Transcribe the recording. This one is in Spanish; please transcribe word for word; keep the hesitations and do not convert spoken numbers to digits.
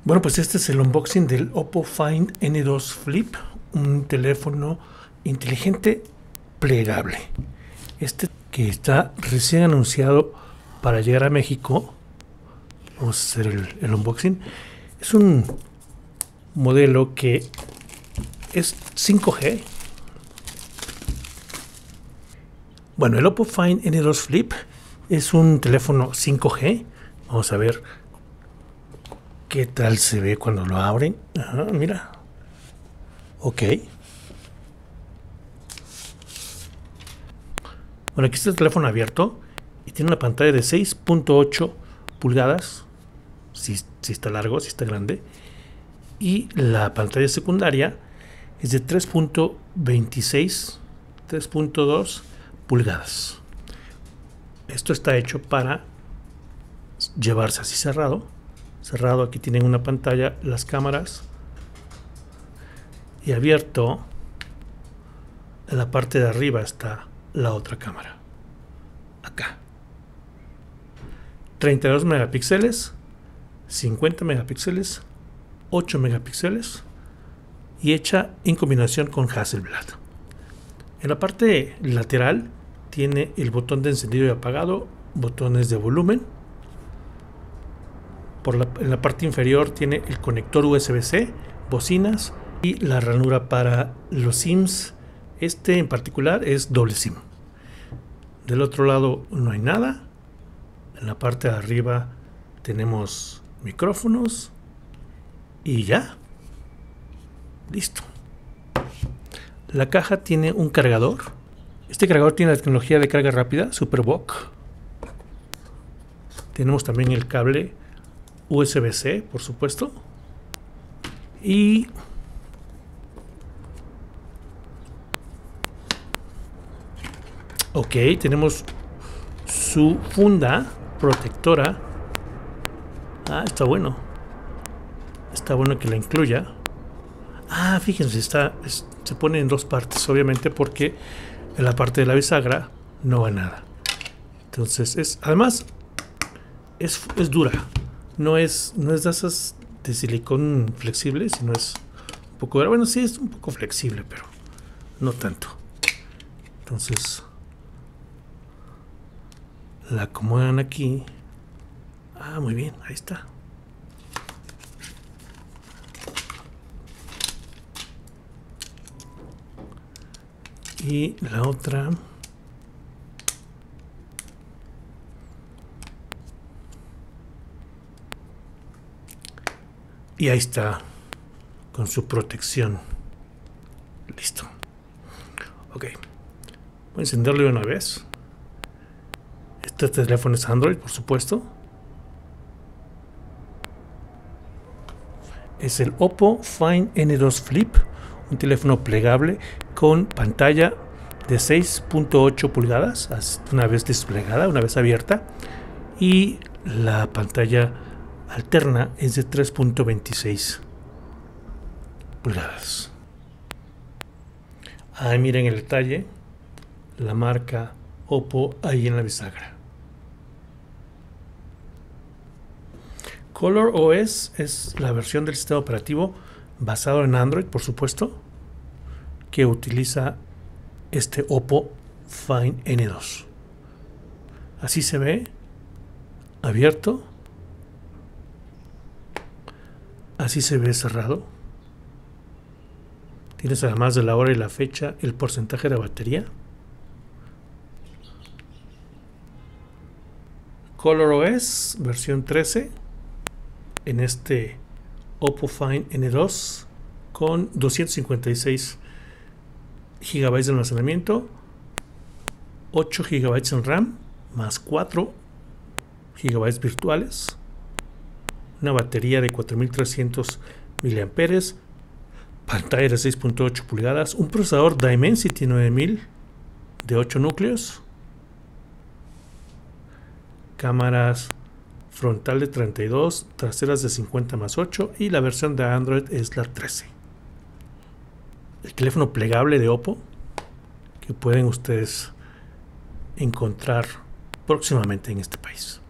Bueno, pues este es el unboxing del Oppo Find N dos Flip, un teléfono inteligente plegable. Este que está recién anunciado para llegar a México. Vamos a hacer el, el unboxing. Es un modelo que es cinco G. Bueno, el Oppo Find N dos Flip es un teléfono cinco G. Vamos a ver qué tal se ve cuando lo abren. Ajá, mira. Ok. Bueno, aquí está el teléfono abierto y tiene una pantalla de seis punto ocho pulgadas. Si, si está largo, si está grande. Y la pantalla secundaria es de tres punto veintiséis, tres punto dos pulgadas. Esto está hecho para llevarse así cerrado. Cerrado, aquí tienen una pantalla, las cámaras. Y abierto, en la parte de arriba está la otra cámara. Acá. treinta y dos megapíxeles, cincuenta megapíxeles, ocho megapíxeles y hecha en combinación con Hasselblad. En la parte lateral tiene el botón de encendido y apagado, botones de volumen. Por la, en la parte inferior tiene el conector U S B C, bocinas y la ranura para los SIMs. Este en particular es doble SIM. Del otro lado no hay nada. En la parte de arriba tenemos micrófonos y ya. Listo. La caja tiene un cargador. Este cargador tiene la tecnología de carga rápida SuperVOOC. Tenemos también el cable U S B C, por supuesto. Y ok, tenemos su funda protectora. Ah, está bueno. Está bueno que la incluya. Ah, fíjense, está, es, se pone en dos partes, obviamente, porque en la parte de la bisagra no va nada. Entonces, es además es, es dura. No es, no es de esas de silicón flexible, sino es un poco dura. Bueno, sí es un poco flexible, pero no tanto. Entonces la acomodan aquí. Ah, muy bien, ahí está. Y la otra. Y ahí está, con su protección. Listo. Ok. Voy a encenderlo de una vez. Este teléfono es Android, por supuesto. Es el Oppo Find N dos Flip, un teléfono plegable con pantalla de seis punto ocho pulgadas, una vez desplegada, una vez abierta, y la pantalla alterna es de tres punto veintiséis pulgadas. Ahí miren el detalle, la marca Oppo ahí en la bisagra. ColorOS es la versión del sistema operativo basado en Android, por supuesto, que utiliza este Oppo Find N dos. Así se ve abierto. Así se ve cerrado. Tienes además de la hora y la fecha el porcentaje de batería. ColorOS versión trece en este Oppo Find N dos con doscientos cincuenta y seis gigabytes de almacenamiento, ocho gigabytes en RAM más cuatro gigabytes virtuales, una batería de cuatro mil trescientos miliamperios hora, pantalla de seis punto ocho pulgadas, un procesador Dimensity nueve mil de ocho núcleos, cámaras frontal de treinta y dos, traseras de cincuenta más ocho y la versión de Android es la trece. El teléfono plegable de Oppo que pueden ustedes encontrar próximamente en este país.